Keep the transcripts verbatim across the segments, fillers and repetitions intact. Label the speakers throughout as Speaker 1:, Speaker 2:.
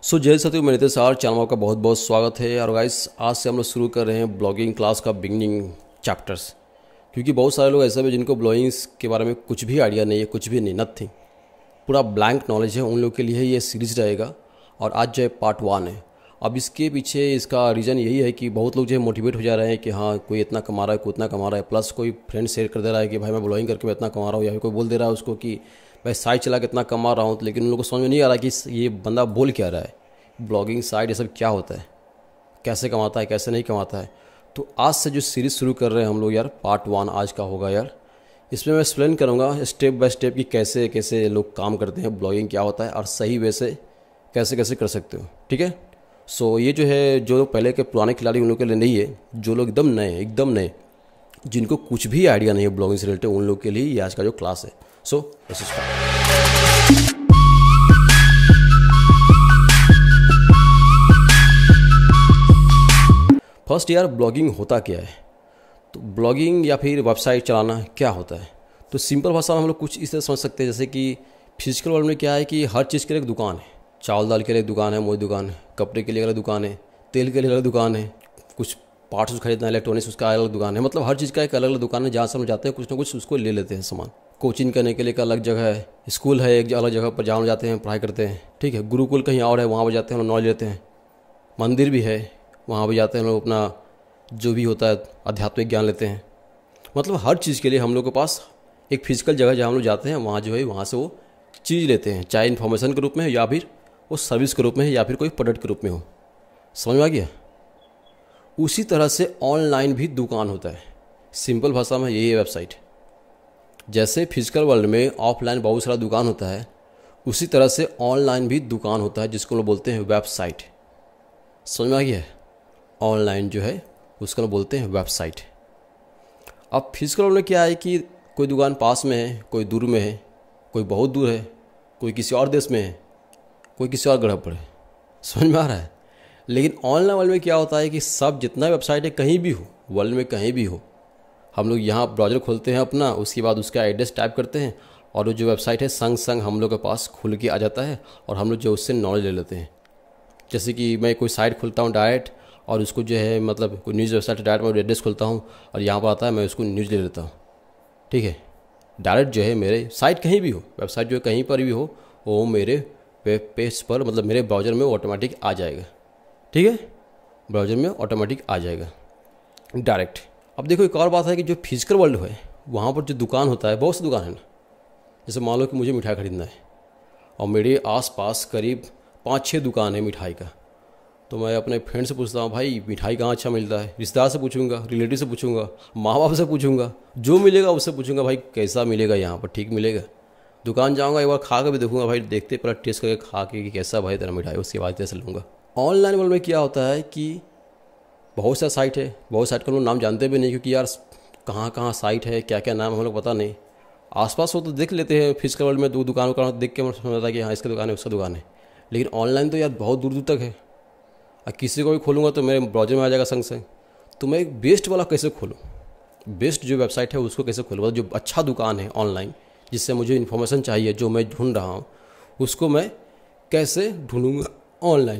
Speaker 1: सो जय सत्यु मैं Nitesh our channel में आपका बहुत बहुत स्वागत है। और गाइस आज से हम लोग शुरू कर रहे हैं ब्लॉगिंग क्लास का बिगनिंग चैप्टर्स, क्योंकि बहुत सारे लोग ऐसे हैं जिनको ब्लॉगिंग्स के बारे में कुछ भी आइडिया नहीं है, कुछ भी नहीं, नथिंग, पूरा ब्लैंक नॉलेज है। उन लोगों के लिए ये सीरीज़ रहेगा और आज जो है पार्ट वन है। अब इसके पीछे इसका रीज़न यही है कि बहुत लोग जो है मोटिवेट हो जा रहे हैं कि हाँ कोई इतना कमा रहा है, कोई इतना कमा रहा है, प्लस कोई फ्रेंड शेयर कर दे रहा है कि भाई मैं ब्लॉगिंग करके मैं इतना कमा रहा हूँ, या फिर कोई बोल दे रहा है उसको कि भाई साइट चला के इतना कमा रहा हूँ। लेकिन उन लोगों को समझ में नहीं आ रहा कि ये बंदा बोल क्या रहा है, ब्लॉगिंग साइट ये सब क्या होता है, कैसे कमाता है, कैसे नहीं कमाता है। तो आज से जो सीरीज़ शुरू कर रहे हैं हम लोग यार, पार्ट वन आज का होगा यार। इसमें मैं एक्सप्लेन करूँगा स्टेप बाय स्टेप कि कैसे कैसे लोग काम करते हैं, ब्लॉगिंग क्या होता है और सही वे से कैसे कैसे कर सकते हो। ठीक है। सो so, ये जो है जो लोग पहले के पुराने खिलाड़ी उन लोग के लिए नहीं है, जो लोग एकदम नए एकदम नए जिनको कुछ भी आइडिया नहीं है ब्लॉगिंग से रिलेटेड, उन लोग के लिए ये आज का जो क्लास है। So let's start. फर्स्ट यार ब्लॉगिंग होता क्या है, तो ब्लॉगिंग या फिर वेबसाइट चलाना क्या होता है। तो सिंपल भाषा में हम लोग कुछ इस तरह समझ सकते हैं, जैसे कि फिजिकल वर्ल्ड में क्या है कि हर चीज़ के लिए एक दुकान है। चावल दाल के लिए एक दुकान है, मोई दुकान है, कपड़े के लिए अलग दुकान है, तेल के लिए अलग दुकान है, कुछ पार्ट्स खरीदना इलेक्ट्रॉनिक्स उसका अलग दुकान है। मतलब हर चीज़ का एक अलग अलग दुकान है जहाँ से हम जाते हैं कुछ ना कुछ उसको ले लेते हैं सामान। कोचिंग करने के लिए एक अलग जगह है, स्कूल है एक अलग जगह पर जहाँ हम जाते हैं पढ़ाई करते हैं। ठीक है। गुरुकुल कहीं और है, वहाँ पर जाते हैं हम नॉलेज लेते हैं। मंदिर भी है, वहाँ भी जाते हैं हम लोग अपना जो भी होता है आध्यात्मिक ज्ञान लेते हैं। मतलब हर चीज़ के लिए हम लोग के पास एक फिजिकल जगह जहाँ हम लोग जाते हैं, वहाँ जो है वहाँ से वो चीज़ लेते हैं, चाहे इन्फॉर्मेशन के रूप में हो या फिर वो सर्विस के रूप में हो या फिर कोई प्रोडक्ट के रूप में हो। समझ में आ गया। उसी तरह से ऑनलाइन भी दुकान होता है। सिंपल भाषा में यही है वेबसाइट। जैसे फिजिकल वर्ल्ड में ऑफलाइन बहुत सारा दुकान होता है, उसी तरह से ऑनलाइन भी दुकान होता है जिसको लोग बोलते हैं वेबसाइट। समझ में आ गया। ऑनलाइन जो है उसको लोग बोलते हैं वेबसाइट। अब फिजिकल वर्ल्ड में क्या है कि कोई दुकान पास में है, कोई दूर में है, कोई बहुत दूर है, कोई किसी और देश में है, कोई किसी और ग्रह पर है। समझ में आ रहा है। लेकिन ऑनलाइन वर्ल्ड में क्या होता है कि सब जितना वेबसाइट है कहीं भी हो, वर्ल्ड में कहीं भी हो, हम लोग यहाँ ब्राउज़र खोलते हैं अपना, उसके बाद उसका एड्रेस टाइप करते हैं और वो जो वेबसाइट है संग संग हम लोग के पास खुल के आ जाता है और हम लोग जो उससे नॉलेज ले लेते हैं। जैसे कि मैं कोई साइट खोलता हूँ डायरेक्ट और उसको जो है मतलब कोई न्यूज़ वेबसाइट डायरेक्ट मैं एड्रेस खोलता हूँ और यहाँ पर आता है, मैं उसको न्यूज़ ले लेता हूँ। ठीक है। डायरेक्ट जो है मेरे साइट कहीं भी हो, वेबसाइट जो है कहीं पर भी हो, वो मेरे वेब पेज पर मतलब मेरे ब्राउज़र में ऑटोमेटिक आ जाएगा। ठीक है। ब्राउज़र में ऑटोमेटिक आ जाएगा डायरेक्ट। अब देखो एक और बात है कि जो फिजिकल वर्ल्ड है वहाँ पर जो दुकान होता है, बहुत सी दुकान है ना। जैसे मान लो कि मुझे मिठाई खरीदना है और मेरे आसपास करीब पाँच छः दुकान है मिठाई का, तो मैं अपने फ्रेंड से पूछता हूँ भाई मिठाई कहाँ अच्छा मिलता है। रिश्तेदार से पूछूंगा, रिलेटिव से पूछूंगा, माँ बाप से पूछूंगा, जो मिलेगा उससे पूछूंगा भाई कैसा मिलेगा यहाँ पर, ठीक मिलेगा। दुकान जाऊँगा एक बार खा कर भी देखूंगा भाई, देखते पहले टेस्ट करके खा के कि कैसा भाई तेरा मिठाई, उसके बाद तेरे से लूँगा। ऑनलाइन वर्ल्ड में क्या होता है कि बहुत सा साइट है, बहुत साइट का लोग नाम जानते भी नहीं, क्योंकि यार कहाँ कहाँ साइट है, क्या क्या नाम हम लोग पता नहीं। आसपास हो तो देख लेते हैं फिजिकल वर्ल्ड में, दो दुकान का देख के समझ आता है कि हाँ इसका दुकान है उसका दुकान है। लेकिन ऑनलाइन तो यार बहुत दूर दूर तक है और किसी को भी खोलूँगा तो मेरे ब्राउज़र में आ जाएगा संग संग। तो मैं एक बेस्ट वाला कैसे खोलूँ, बेस्ट जो वेबसाइट है उसको कैसे खोलूँ, जो अच्छा दुकान है ऑनलाइन जिससे मुझे इन्फॉर्मेशन चाहिए जो मैं ढूंढ रहा हूँ, उसको मैं कैसे ढूंढूँगा ऑनलाइन।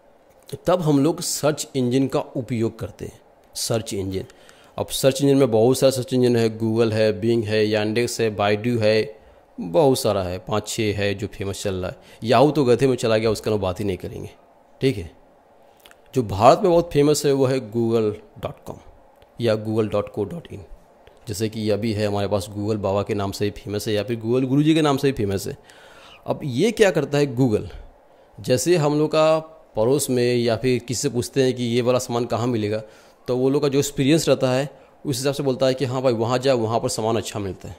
Speaker 1: तब हम लोग सर्च इंजन का उपयोग करते हैं। सर्च इंजन, अब सर्च इंजन में बहुत सारा सर्च इंजन है, गूगल है, बिंग है, यांडेक्स है, बाइडू है, बहुत सारा है, पाँच छः है जो फेमस चल रहा है। याहू तो गधे में चला गया, उसका हम बात ही नहीं करेंगे। ठीक है। जो भारत में बहुत फेमस है वो है गूगल डॉट कॉम या Google dot co dot in. जैसे कि अभी है हमारे पास गूगल बाबा के नाम से ही फेमस है या फिर गूगल गुरुजी के नाम से ही फेमस है। अब ये क्या करता है गूगल, जैसे हम लोग का पड़ोस में या फिर किसी से पूछते हैं कि ये वाला सामान कहाँ मिलेगा, तो वो लोग का जो एक्सपीरियंस रहता है उस हिसाब से बोलता है कि हाँ भाई वहाँ जाए, वहाँ पर सामान अच्छा मिलता है।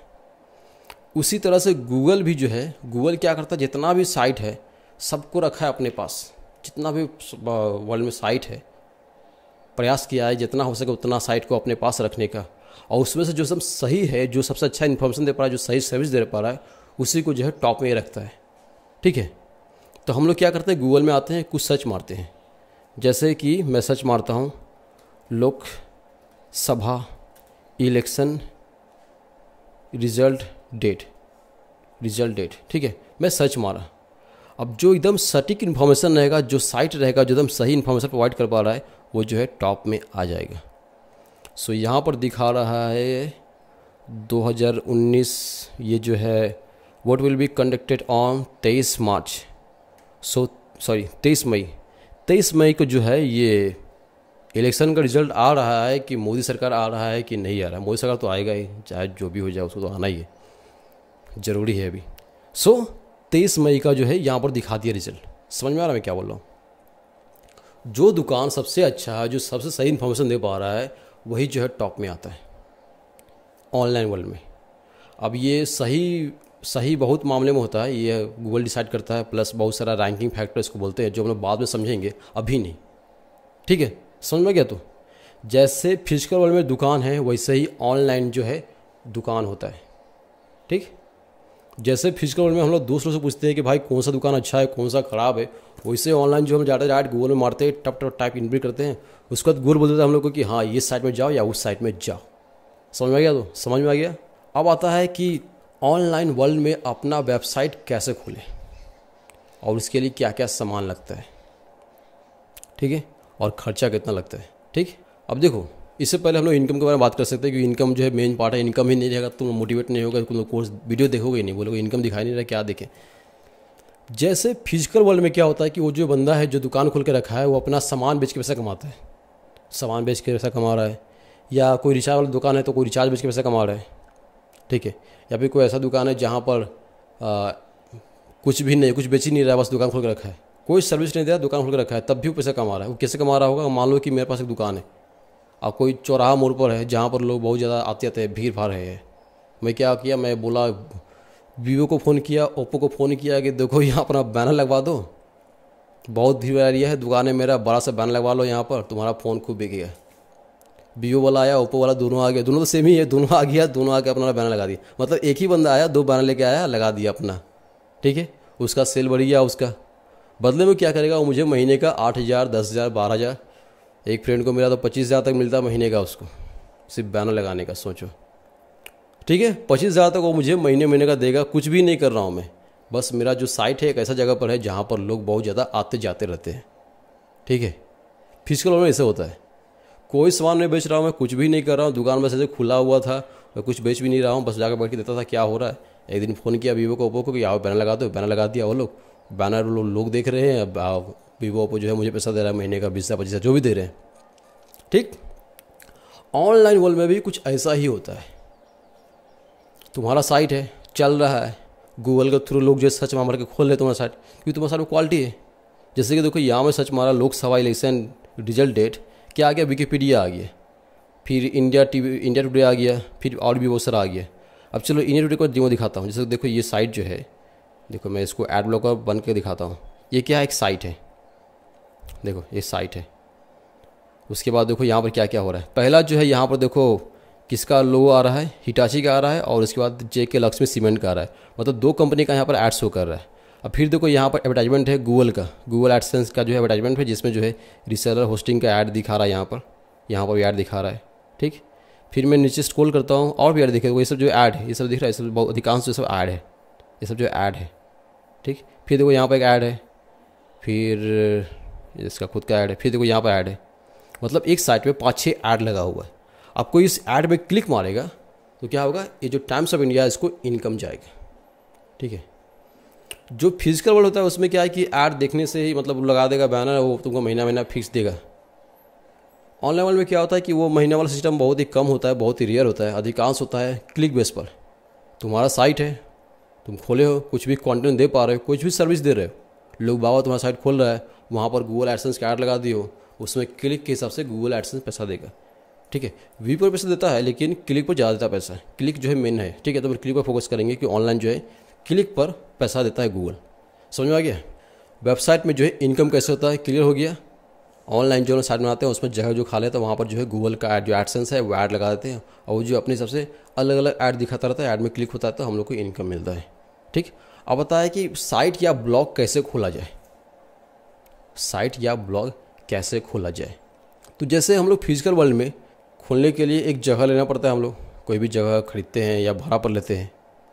Speaker 1: उसी तरह से गूगल भी जो है, गूगल क्या करता है जितना भी साइट है सबको रखा है अपने पास, जितना भी वर्ल्ड में साइट है प्रयास किया है जितना हो सके उतना साइट को अपने पास रखने का, और उसमें से जो सब सही है, जो सबसे अच्छा इन्फॉर्मेशन दे पा रहा है, जो सही सर्विस दे पा रहा है, उसी को जो है टॉप में रखता है। ठीक है। तो हम लोग क्या करते हैं, गूगल में आते हैं, कुछ सर्च मारते हैं। जैसे कि मैं सर्च मारता हूँ Lok Sabha election result date, result date. ठीक है। मैं सर्च मारा, अब जो एकदम सटीक इन्फॉर्मेशन रहेगा, जो साइट रहेगा जो एकदम सही इन्फॉर्मेशन प्रोवाइड कर पा रहा है, वो जो है टॉप में आ जाएगा। सो यहाँ पर दिखा रहा है दो हज़ार उन्नीस, ये जो है what will be conducted on तेईस मार्च, सो सॉरी तेईस मई तेईस मई को जो है ये इलेक्शन का रिजल्ट आ रहा है कि मोदी सरकार आ रहा है कि नहीं आ रहा है। मोदी सरकार तो आएगा ही, चाहे जो भी हो जाए उसको तो आना ही है, ज़रूरी है अभी। सो तेईस मई का जो है यहाँ पर दिखा दिया रिजल्ट। समझ में आ रहा है मैं क्या बोल रहा हूँ? जो दुकान सबसे अच्छा है, जो सबसे सही इन्फॉर्मेशन दे पा रहा है, वही जो है टॉप में आता है ऑनलाइन वर्ल्ड में। अब ये सही सही बहुत मामले में होता है, ये गूगल डिसाइड करता है, प्लस बहुत सारा रैंकिंग फैक्टर इसको बोलते हैं, जो हम लोग बाद में समझेंगे, अभी नहीं। ठीक है, समझ में गया? तो जैसे फिजिकल वर्ल्ड में दुकान है, वैसे ही ऑनलाइन जो है दुकान होता है। ठीक, जैसे फिजिकल वर्ल्ड में हम लोग दूसरों से पूछते हैं कि भाई कौन सा दुकान अच्छा है, कौन सा ख़राब है, वैसे ऑनलाइन जो हम जाते डायरेक्ट गूगल में मारते हैं, टप टप टाइप इनपुट करते हैं, उसके बाद गूगल बोल देता है हम लोग को कि हाँ ये साइट में जाओ या उस साइट में जाओ। समझ में आ गया? तो समझ में आ गया। अब आता है कि ऑनलाइन वर्ल्ड में अपना वेबसाइट कैसे खोलें और उसके लिए क्या क्या सामान लगता है। ठीक है, और ख़र्चा कितना लगता है। ठीक, अब देखो इससे पहले हम लोग इनकम के बारे में बात कर सकते हैं, क्योंकि इनकम जो है मेन पार्ट है। इनकम ही नहीं रहेगा तुम मोटिवेट नहीं होगा, तुम कोर्स वीडियो देखोगे नहीं, बोलोगे इनकम दिखाई नहीं रहा, क्या देखें। जैसे फिजिकल वर्ल्ड में क्या होता है कि वो जो बंदा है जो दुकान खोल के रखा है, वो अपना सामान बेच के पैसा कमाता है, सामान बेच के पैसा कमा रहा है, या कोई रिचार्ज वाला दुकान है तो कोई रिचार्ज बेच के पैसा कमा रहा है। ठीक है, या फिर कोई ऐसा दुकान है जहाँ पर आ, कुछ भी नहीं, कुछ बेच ही नहीं रहा है, बस दुकान खोल के रखा है, कोई सर्विस नहीं दे रहा, दुकान खोल के रखा है, तब भी वो पैसा कमा रहा है। वो कैसे कमा रहा होगा? मान लो कि मेरे पास एक दुकान है और कोई चौराहा मोड़ पर है जहाँ पर लोग बहुत ज़्यादा आते आते हैं, भीड़ भाड़ है। मैं क्या किया, मैं बोला वीवो को फ़ोन किया, ओप्पो को फ़ोन किया कि देखो यहाँ अपना बैनर लगवा दो, बहुत भीड़ आ रही है, दुकान है मेरा, बड़ा सा बैनर लगवा लो यहाँ पर, तुम्हारा फ़ोन खूब बिकेगा। वीवो वाला आया, ओप्पो वाला, दोनों आ गया, दोनों तो सेम ही है, दोनों आ गया, दोनों आके अपना बैनर लगा दिया। मतलब एक ही बंदा आया, दो बैनर लेके आया, लगा दिया अपना। ठीक है, उसका सेल बढ़ गया। उसका बदले में क्या करेगा वो, मुझे महीने का आठ हज़ार दस हज़ार बारह हज़ार एक फ्रेंड को मिला तो पच्चीस हज़ार तक मिलता महीने का उसको, सिर्फ बैनर लगाने का। सोचो, ठीक है, पच्चीस हज़ार तक वो मुझे महीने महीने का देगा। कुछ भी नहीं कर रहा हूँ मैं, बस मेरा जो साइट है एक ऐसा जगह पर है जहाँ पर लोग बहुत ज़्यादा आते जाते रहते हैं। ठीक है, फिजिकल वर्ल्ड में ऐसे होता है, कोई सामान नहीं बेच रहा हूँ मैं, कुछ भी नहीं कर रहा हूँ, दुकान में से खुला हुआ था, मैं कुछ बेच भी नहीं रहा हूँ, बस जाकर बैठ के देता था क्या हो रहा है। एक दिन फ़ोन किया वीवो को, ओप्पो को कि आओ बैनर लगा दो, बैनर लगा दिया। वो लोग बैनर लो, लोग देख रहे हैं, अब वीवो ओप्पो जो है मुझे पैसा दे रहा है महीने का बीस हज़ार पच्चीस हज़ार जो भी दे रहे हैं। ठीक, ऑनलाइन वर्ल्ड में भी कुछ ऐसा ही होता है। तुम्हारा साइट है, चल रहा है, गूगल के थ्रू लोग जो सर्च मार के खोल लेते तुम्हारा साइट, क्योंकि तुम्हारा साइट में क्वालिटी है। जैसे कि देखो यहाँ में सर्च मारा लोकसभा इलेक्शन रिजल्ट डेट, क्या आ गया, विकीपीडिया आ गया, फिर इंडिया टीवी इंडिया टुडे आ गया, फिर और भी बहुत सारा आ गया। अब चलो इंडिया टुडे को डेमो दिखाता हूँ। जैसे देखो ये साइट जो है, देखो मैं इसको एड ब्लॉकर बन के दिखाता हूँ। ये क्या है, एक साइट है, देखो ये साइट है। उसके बाद देखो यहाँ पर क्या क्या हो रहा है। पहला जो है यहाँ पर देखो किसका लोगो आ रहा है, हिटाची का आ रहा है, और उसके बाद जे के लक्ष्मी सीमेंट का आ रहा है। मतलब दो कंपनी का यहाँ पर एड शो कर रहा है। अब फिर देखो यहाँ पर एडवर्टाइजमेंट है गूगल का, गूगल एडसेंस का जो है एडवर्टाइजमेंट है, जिसमें जो है रिसेलर होस्टिंग का ऐड दिखा रहा है। यहाँ पर यहाँ पर भी ऐड दिखा रहा है। ठीक, फिर मैं नीचे स्क्रॉल करता हूँ और भी ऐड दिखेगा। ये सब जो ऐड है, ये सब दिख रहा है, ये सब बहुत अधिकांश जो सब ऐड है, ये सब जो ऐड है। ठीक, फिर देखो यहाँ पर एक ऐड है, फिर इसका खुद का ऐड है, फिर देखो यहाँ पर ऐड है। मतलब एक साइट में पाँच छः ऐड लगा हुआ है। आपको इस ऐड में क्लिक मारेगा तो क्या होगा, ये जो टाइम्स ऑफ इंडिया है इसको इनकम जाएगा। ठीक है, जो फिजिकल वर्ल्ड होता है उसमें क्या है कि ऐड देखने से ही मतलब लगा देगा बैनर, वो तुमको महीना महीना फिक्स देगा। ऑनलाइन वर्ल्ड में क्या होता है कि वो महीना वाला सिस्टम बहुत ही कम होता है, बहुत ही रेयर होता है, अधिकांश होता है क्लिक बेस पर। तुम्हारा साइट है, तुम खोले हो, कुछ भी कंटेंट दे पा रहे हो, कुछ भी सर्विस दे रहे हो, लोग बाबा तुम्हारा साइट खोल रहा है, वहाँ पर गूगल एडसेंस का ऐड लगा दिए हो, उसमें क्लिक के हिसाब से गूगल एडसेंस पैसा देगा। ठीक है, वी पर पैसा देता है लेकिन क्लिक पर ज़्यादा देता है पैसा। क्लिक जो है मेन है। ठीक है, तो फिर क्लिक पर फोकस करेंगे कि ऑनलाइन जो है क्लिक पर पैसा देता है गूगल। समझ में आ गया? वेबसाइट में जो है इनकम कैसे होता है, क्लियर हो गया। ऑनलाइन जो साइट बनाते हैं उसमें जगह जो खा लेते हैं, वहाँ पर जो है गूगल का ऐड जो एडसेंस है वो ऐड लगा देते हैं, और वो जो अपने हिसाब से अलग अलग ऐड दिखाता रहता है, ऐड में क्लिक होता है तो हम लोग को इनकम मिलता है। ठीक, अब बताया कि साइट या ब्लॉग कैसे खोला जाए, साइट या ब्लॉग कैसे खोला जाए। तो जैसे हम लोग फिजिकल वर्ल्ड में खोलने के लिए एक जगह लेना पड़ता है, हम लोग कोई भी जगह खरीदते हैं या भाड़ा पर लेते हैं,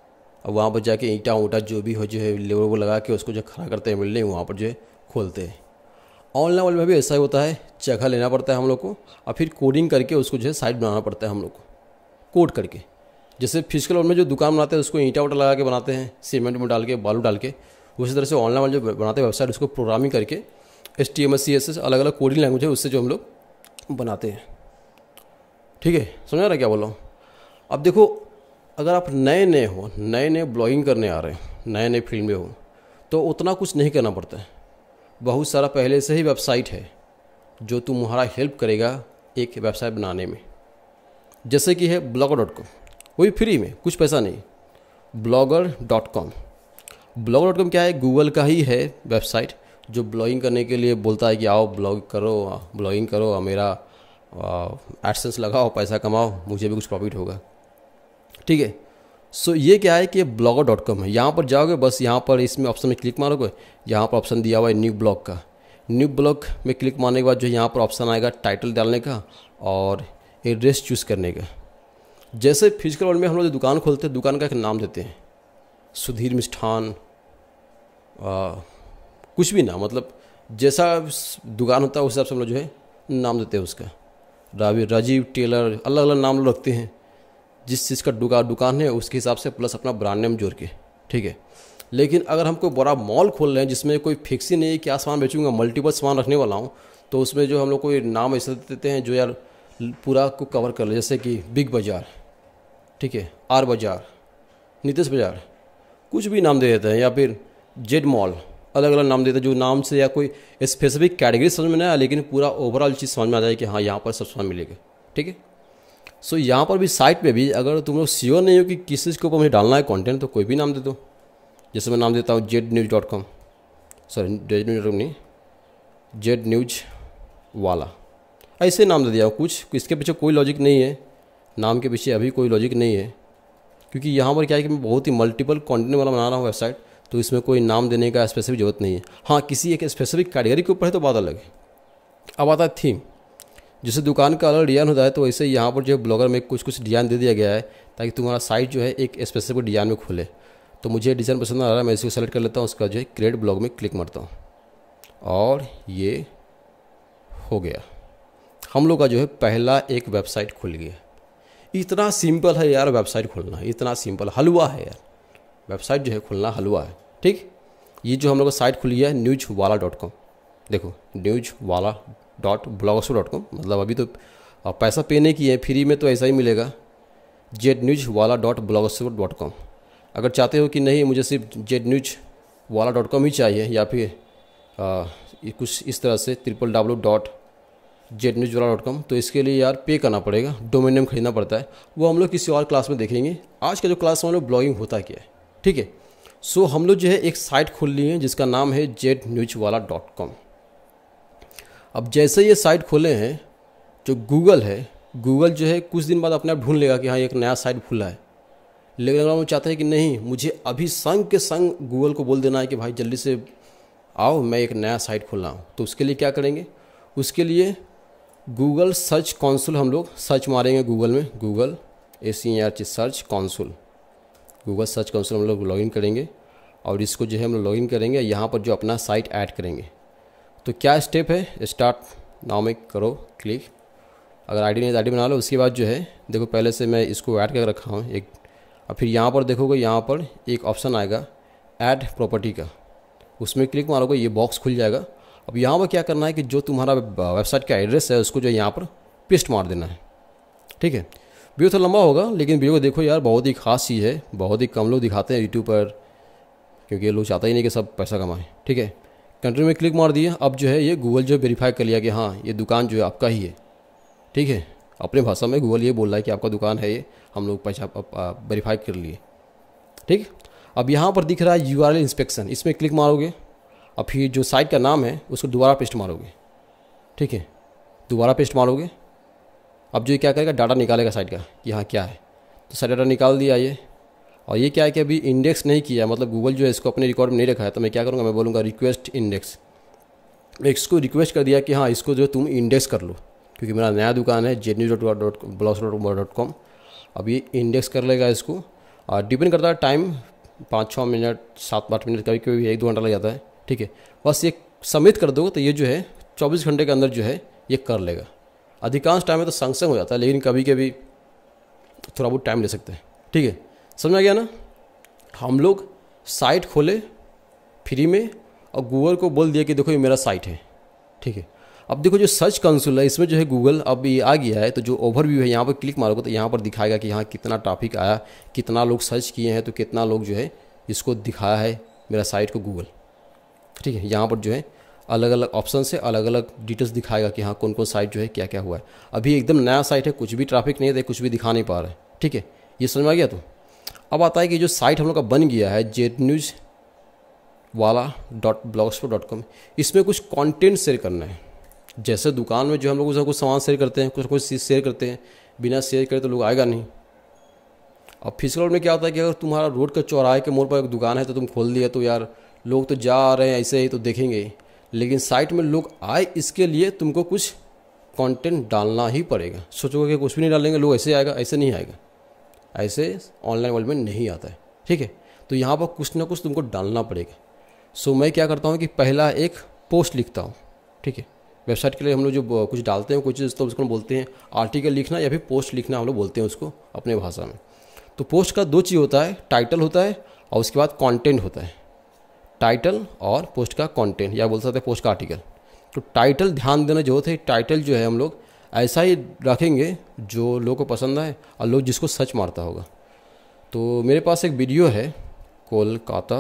Speaker 1: अब वहाँ पर जाके ईंटा ऊँटा जो भी हो जो है लेबर वो लगा के उसको जो खड़ा करते हैं बिल्डिंग, वहाँ पर जो है खोलते हैं। ऑनलाइन वर्ल्ड में भी ऐसा ही होता है, जगह लेना पड़ता है हम लोग को और फिर कोडिंग करके उसको जो है साइट बनाना पड़ता है हम लोग को, कोड करके। जैसे फिजिकल वर्ल्ड में जो दुकान बनाते हैं उसको ईंटा उटा लगा के बनाते हैं, सीमेंट में डाल के, बालू डाल के, उसी तरह से ऑनलाइन वर्ल्ड जो बनाते हैं वेबसाइट उसको प्रोग्रामिंग करके H T M L C S S अलग अलग कोडिंग लैंग्वेज है उससे जो हम लोग बनाते हैं। ठीक है, समझ रहा क्या बोल रहा हूँ। अब देखो, अगर आप नए नए हो, नए नए ब्लॉगिंग करने आ रहे हैं, नए नए फील्ड में हो, तो उतना कुछ नहीं करना पड़ता है। बहुत सारा पहले से ही वेबसाइट है जो तुम्हारा हेल्प करेगा एक वेबसाइट बनाने में। जैसे कि है ब्लॉगर डॉट कॉम, वो भी फ्री में, कुछ पैसा नहीं। Blogger dot com Blogger dot com क्या है, गूगल का ही है वेबसाइट जो ब्लॉगिंग करने के लिए बोलता है कि आओ ब्लॉग करो, ब्लॉगिंग करो, मेरा एडसेंस लगाओ, पैसा कमाओ, मुझे भी कुछ प्रॉफिट होगा। ठीक है, सो ये क्या है कि ब्लॉगर डॉट कॉम है। यहाँ पर जाओगे, बस यहाँ पर इसमें ऑप्शन में क्लिक मारोगे, यहाँ पर ऑप्शन दिया हुआ है न्यू ब्लॉग का। न्यू ब्लॉग में क्लिक मारने के बाद जो यहाँ पर ऑप्शन आएगा टाइटल डालने का और एड्रेस चूज़ करने का। जैसे फिजिकल वर्ल्ड में हम लोग दुकान खोलते हैं, दुकान का एक नाम देते हैं, सुधीर मिष्ठान, कुछ भी ना, मतलब जैसा दुकान होता है उस हिसाब से हम लोग जो है नाम देते हैं उसका। रावी राजीव टेलर, अलग अलग नाम लोग रखते हैं जिस चीज़ का दुकान दुकान है उसके हिसाब से, प्लस अपना ब्रांड नेम जोड़ के। ठीक है, लेकिन अगर हम कोई बड़ा मॉल खोल रहे हैं जिसमें कोई फिक्स ही नहीं है क्या सामान बेचूंगा, मल्टीपल सामान रखने वाला हूँ, तो उसमें जो हम लोग कोई नाम ऐसे देते हैं जो यार पूरा को कवर कर ले। जैसे कि बिग बाज़ार, ठीक है, आर बाज़ार, नीतीश बाज़ार, कुछ भी नाम दे देते हैं, या फिर जेड मॉल, अलग अलग नाम देते हैं जो नाम से या कोई स्पेसिफिक कैटेगरी समझ में ना आए, लेकिन पूरा ओवरऑल चीज़ समझ में आ जाए कि हाँ यहाँ पर सब सामान मिलेगा। ठीक है, सो so, यहाँ पर भी साइट पे भी अगर तुम लोग श्योर नहीं हो कि किस चीज़ के ऊपर मुझे डालना है कंटेंट, तो कोई भी नाम दे दो। जैसे मैं नाम देता हूँ Z news dot com, sorry Z news dot com नहीं, जेड न्यूज़ वाला, ऐसे नाम दे दिया। कुछ इसके पीछे कोई लॉजिक नहीं है, नाम के पीछे अभी कोई लॉजिक नहीं है, क्योंकि यहाँ पर क्या है कि मैं बहुत ही मल्टीपल कंटेंट वाला बना रहा हूँ वेबसाइट, तो इसमें कोई नाम देने का स्पेसिफिक जरूरत नहीं है। हाँ, किसी एक स्पेसिफिक कैटेगरी के ऊपर है तो बात अलग है। अब आता है थीम, जैसे दुकान का अलग डिज़ाइन होता है, तो वैसे यहाँ पर जो ब्लॉगर में कुछ कुछ डिज़ाइन दे दिया गया है ताकि तुम्हारा साइट जो है एक स्पेसिफिक डिज़ाइन में खुले। तो मुझे डिज़ाइन पसंद आ रहा है, मैं इसको सेलेक्ट कर लेता हूँ, उसका जो है क्रिएट ब्लॉग में क्लिक मारता हूँ और ये हो गया, हम लोग का जो है पहला एक वेबसाइट खुल गया। इतना सिंपल है यार वेबसाइट खोलना, इतना सिंपल, हलवा है यार वेबसाइट जो है खुलना, हलवा है। ठीक, ये जो हम लोग का साइट खुली है न्यूज वाला डॉट कॉम, देखो न्यूज वाला डॉट ब्लॉगस्पॉट डॉट कॉम, मतलब अभी तो पैसा पे नहीं किए, फ्री में तो ऐसा ही मिलेगा, जेड न्यूज वाला डॉट ब्लॉगस्पॉट डॉट कॉम। अगर चाहते हो कि नहीं मुझे सिर्फ जेड न्यूज वाला डॉट कॉम ही चाहिए, या फिर आ, कुछ इस तरह से triple W dot Z news वाला डॉट कॉम, तो इसके लिए यार पे करना पड़ेगा, डोमेन नेम खरीदना पड़ता है। वो हम लोग किसी और क्लास में देखेंगे। आज का जो क्लास में हम लोग ब्लॉगिंग होता क्या है। ठीक है, सो हम लोग जो है एक साइट खोल लिए हैं जिसका नाम है जेड न्यूज वाला डॉट कॉम। अब जैसे ये साइट खोले हैं, जो गूगल है, गूगल जो है कुछ दिन बाद अपने आप ढूंढ लेगा कि हाँ एक नया साइट खुला है। लेकिन अगर वो चाहते हैं कि नहीं, मुझे अभी संग के संग गूगल को बोल देना है कि भाई जल्दी से आओ मैं एक नया साइट खोल रहा हूँ, तो उसके लिए क्या करेंगे, उसके लिए गूगल सर्च कॉन्सोल हम लोग सर्च मारेंगे गूगल में, गूगल ए सी आर ची search console, Google search console हम लोग लॉगिन करेंगे और इसको जो है हम लोग लॉगिन करेंगे, यहाँ पर जो अपना साइट ऐड करेंगे। तो क्या स्टेप है, स्टार्ट नाउ में करो क्लिक, अगर आईडी नहीं तो आईडी बना लो। उसके बाद जो है देखो पहले से मैं इसको ऐड करके रखा हूँ एक, और फिर यहाँ पर देखोगे यहाँ पर एक ऑप्शन आएगा ऐड प्रॉपर्टी का, उसमें क्लिक मारोगे ये बॉक्स खुल जाएगा। अब यहाँ पर क्या करना है कि जो तुम्हारा वेबसाइट का एड्रेस है उसको जो यहाँ पर पेस्ट मार देना है। ठीक है, वीडियो थोड़ा लंबा होगा लेकिन वीडियो को देखो यार, बहुत ही खास चीज़ है, बहुत ही कम लोग दिखाते हैं यूट्यूब पर, क्योंकि ये लोग चाहते ही नहीं कि सब पैसा कमाएं। ठीक है, कंट्री में क्लिक मार दिए। अब जो है ये गूगल जो वेरीफाई कर लिया कि हाँ ये दुकान जो है आपका ही है। ठीक है, अपने भाषा में गूगल ये बोल रहा है कि आपका दुकान है, ये हम लोग पैसा वेरीफाई कर लिए। ठीक, अब यहाँ पर दिख रहा है यू आर एल इंस्पेक्शन, इसमें क्लिक मारोगे और फिर जो साइट का नाम है उसको दोबारा पेस्ट मारोगे। ठीक है, दोबारा पेस्ट मारोगे। अब जो ये क्या करेगा, डाटा निकालेगा साइट का कि हाँ क्या है, तो साइट डाटा निकाल दिया ये। और ये क्या है कि अभी इंडेक्स नहीं किया, मतलब गूगल जो है इसको अपने रिकॉर्ड में नहीं रखा है, तो मैं क्या करूँगा, मैं बोलूँगा रिक्वेस्ट इंडेक्स। मैं इसको रिक्वेस्ट कर दिया कि हाँ इसको जो तुम इंडेक्स कर लो, क्योंकि मेरा नया दुकान है Z news dot blogs dot com. अब ये इंडेक्स कर लेगा इसको, और डिपेंड करता है टाइम पाँच छः मिनट सात आठ मिनट, कभी कभी एक दो घंटा लग जाता है, ठीक है। बस ये सबमिट कर दो तो ये जो है चौबीस घंटे के अंदर जो है ये कर लेगा। अधिकांश टाइम में तो संग हो जाता है, लेकिन कभी कभी थोड़ा बहुत टाइम ले सकते हैं, ठीक है। समझ में आ गया ना। हम लोग साइट खोले फ्री में और गूगल को बोल दिया कि देखो ये मेरा साइट है, ठीक है। अब देखो जो सर्च कंसोल है इसमें जो है गूगल अब ये आ गया है, तो जो ओवरव्यू है यहाँ पर क्लिक मारोगे तो यहाँ पर दिखाएगा कि यहाँ कितना ट्रैफिक आया, कितना लोग सर्च किए हैं, तो कितना लोग जो है इसको दिखाया है मेरा साइट को गूगल, ठीक है। यहाँ पर जो है अलग अलग ऑप्शन से अलग अलग डिटेल्स दिखाएगा कि हाँ कौन कौन साइट जो है क्या क्या हुआ है। अभी एकदम नया साइट है, कुछ भी ट्रैफिक नहीं है, कुछ भी दिखा नहीं पा रहा है, ठीक है। ये समझ में आ गया। तो अब आता है कि जो साइट हम लोग का बन गया है जेट न्यूज़ वाला डॉट ब्लॉगस्पॉट डॉट कॉम, इसमें कुछ कंटेंट शेयर करना है। जैसे दुकान में जो हम लोग उसका कुछ सामान शेयर करते हैं, कुछ कुछ चीज़ शेयर करते हैं, बिना शेयर करे तो लोग आएगा नहीं। अब फिजिकल वर्ल्ड में क्या होता है कि अगर तुम्हारा रोड के चौराहे के मोड़ पर एक दुकान है तो तुम खोल दिया तो यार लोग तो जा रहे हैं ऐसे ही तो देखेंगे ही, लेकिन साइट में लोग आए इसके लिए तुमको कुछ कंटेंट डालना ही पड़ेगा। सोचोगे कि कुछ भी नहीं डालेंगे लोग ऐसे आएगा, ऐसे नहीं आएगा, ऐसे ऑनलाइन वर्ल्ड में नहीं आता है, ठीक है। तो यहाँ पर कुछ ना कुछ तुमको डालना पड़ेगा। सो मैं क्या करता हूँ कि पहला एक पोस्ट लिखता हूँ, ठीक है। वेबसाइट के लिए हम लोग जो कुछ डालते हैं कुछ तो उसको बोलते हैं आर्टिकल लिखना या फिर पोस्ट लिखना, हम लोग बोलते हैं उसको अपने भाषा में। तो पोस्ट का दो चीज़ होता है, टाइटल होता है और उसके बाद कंटेंट होता है। टाइटल और पोस्ट का कंटेंट या बोल सकते हैं पोस्ट का आर्टिकल। तो टाइटल ध्यान देना जरूरत है, टाइटल जो है हम लोग ऐसा ही रखेंगे जो लोगों को पसंद आए और लोग जिसको सर्च मारता होगा। तो मेरे पास एक वीडियो है कोलकाता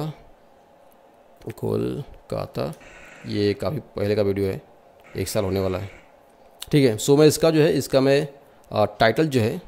Speaker 1: कोलकाता, ये काफ़ी पहले का वीडियो है, एक साल होने वाला है, ठीक है। सो मैं इसका जो है इसका मैं टाइटल जो है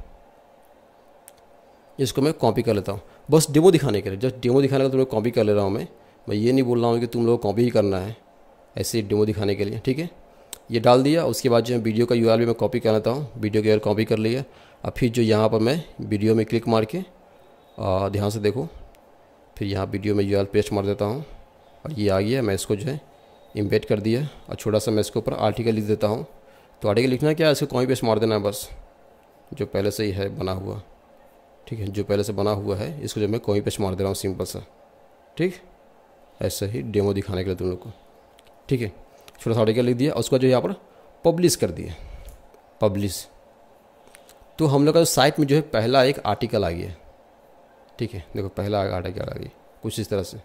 Speaker 1: इसको मैं कॉपी कर लेता हूँ, बस डेमो दिखाने के लिए, जस्ट डेमो दिखाने के लिए तुम्हें कॉपी कर ले रहा हूँ मैं मैं ये नहीं बोल रहा हूँ कि तुम लोग कॉपी ही करना है, ऐसे डेमो दिखाने के लिए, ठीक है। ये डाल दिया, उसके बाद जो है वीडियो का यूआरएल भी मैं कॉपी कर लेता हूँ, वीडियो का यूआरएल कॉपी कर लिया। अब फिर जो यहाँ पर मैं वीडियो में क्लिक मार के ध्यान से देखो, फिर यहाँ वीडियो में यूआरएल पेस्ट मार देता हूँ और ये आ गया। मैं इसको जो है इम्बेड कर दिया और छोटा सा मैं इसके ऊपर आर्टिकल लिख देता हूँ। तो आर्टिकल लिखना क्या है, इसको कॉपी पेस्ट मार देना है बस, जो पहले से ही है बना हुआ, ठीक है। जो पहले से बना हुआ है इसको जो मैं कॉपी पेस्ट मार दे रहा हूँ सिंपल सा, ठीक। ऐसे ही डेमो दिखाने के लिए तुम लोग को, ठीक है। छोटा सा आर्टिकल लिख दिया और उसका जो यहाँ पर पब्लिश कर दिया, पब्लिश। तो हम लोग का साइट में जो है पहला एक आर्टिकल आ गया, ठीक है। देखो पहला आर्टिकल आ गया कुछ इस तरह से।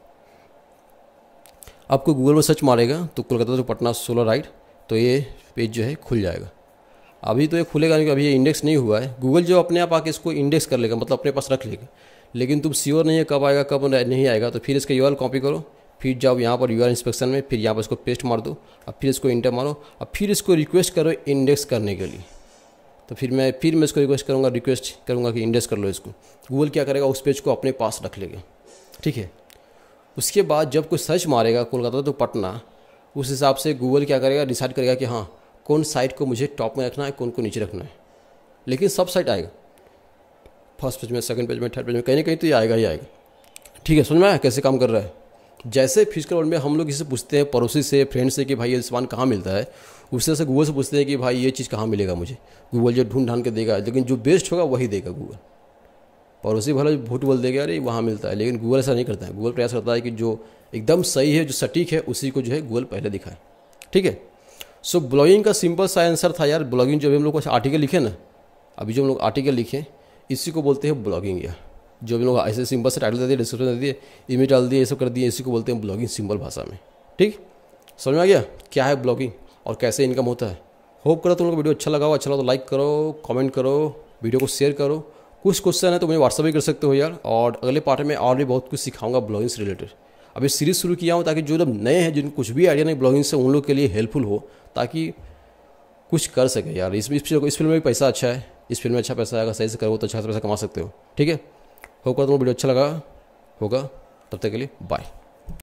Speaker 1: आपको गूगल में सर्च मारेगा तो Kolkata to Patna solar ride, तो ये पेज जो है खुल जाएगा। अभी तो ये खुलेगा नहीं, अभी ये इंडेक्स नहीं हुआ है। गूगल जो अपने आप आके इसको इंडेक्स कर लेगा, मतलब अपने पास रख लेगा, लेकिन तुम श्योर नहीं है कब आएगा कब नहीं आएगा। तो फिर इसका यूआरएल कॉपी करो, फिर जाओ यहाँ पर यूआरएल इंस्पेक्शन में, फिर यहाँ पर इसको पेस्ट मार दो, अब फिर इसको इंटर मारो, अब फिर इसको रिक्वेस्ट करो इंडेक्स करने के लिए। तो फिर मैं फिर मैं इसको रिक्वेस्ट करूँगा रिक्वेस्ट करूँगा कि इंडेक्स कर लो इसको। गूगल क्या करेगा, उस पेज को अपने पास रख लेगा, ठीक है। उसके बाद जब कोई सर्च मारेगा कोलकाता तो पटना, उस हिसाब से गूगल क्या करेगा, डिसाइड करेगा कि हाँ कौन साइट को मुझे टॉप में रखना है, कौन को नीचे रखना है। लेकिन सब साइट आएगा, फर्स्ट पेज में, सेकंड पेज में, थर्ड पेज में, कहीं ना कहीं तो ये आएगा ही आएगा, ठीक है। समझ में आया कैसे काम कर रहा है। जैसे फिजिकल वर्ल्ड में हम लोग इसे पूछते हैं पड़ोसी से, फ्रेंड से कि भाई ये सामान कहाँ मिलता है, उस तरह से गूगल से पूछते हैं कि भाई ये चीज़ कहाँ मिलेगा मुझे। गूगल जो ढूंढ ढांड के देगा, लेकिन जो बेस्ट होगा वही देगा गूगल। पड़ोसी भला झूठ बोल देगा अरे वहाँ मिलता है, लेकिन गूगल ऐसा नहीं करता है। गूगल प्रयास करता है कि जो एकदम सही है, जो सटीक है, उसी को जो है गूगल पहले दिखाए, ठीक है। सो ब्लॉगिंग का सिंपल सा आंसर था यार। ब्लॉगिंग जो भी हम लोग कुछ आर्टिकल लिखे ना, अभी जो हम लोग आर्टिकल लिखे इसी को बोलते हैं ब्लॉगिंग। यार जो भी लोग ऐसे सिंपल से टाइटल दे दिए, डिस्क्रिप्शन दे दिए, इमेज डाल दिए, ये सब कर दिए, इसी को बोलते हैं ब्लॉगिंग सिंपल भाषा में, ठीक। समझ में आ गया क्या है ब्लॉगिंग और कैसे इनकम होता है। होप करो तुम लोग को वीडियो अच्छा लगा हो, अच्छा लगा तो लाइक करो, कमेंट करो, वीडियो को शेयर करो। कुछ क्वेश्चन है तो मुझे व्हाट्सअप भी कर सकते हो यार। और अगले पार्ट में और भी बहुत कुछ सिखाऊंगा ब्लॉगिंग से रिलेटेड। अभी सीरीज शुरू किया हूँ ताकि जो लोग नए हैं, जिनको कुछ भी आइडिया नहीं ब्लॉगिंग से, उन लोग के लिए हेल्पफुल हो, ताकि कुछ कर सके यार। इस इस फिल्म में भी पैसा अच्छा है, इस फिल्म में अच्छा पैसा आएगा, सही से करो तो अच्छा पैसा कमा सकते हो, ठीक है। होगा तुमको वीडियो अच्छा लगा होगा, तब तक के लिए बाय।